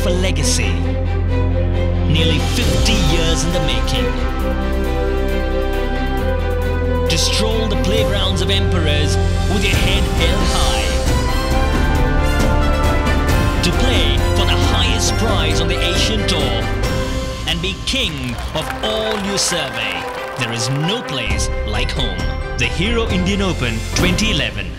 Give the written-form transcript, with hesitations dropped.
a legacy. Nearly 50 years in the making. To stroll the playgrounds of emperors with your head held high. To play for the highest prize on the Asian Tour and be king of all you survey. There is no place like home. The Hero Indian Open 2011.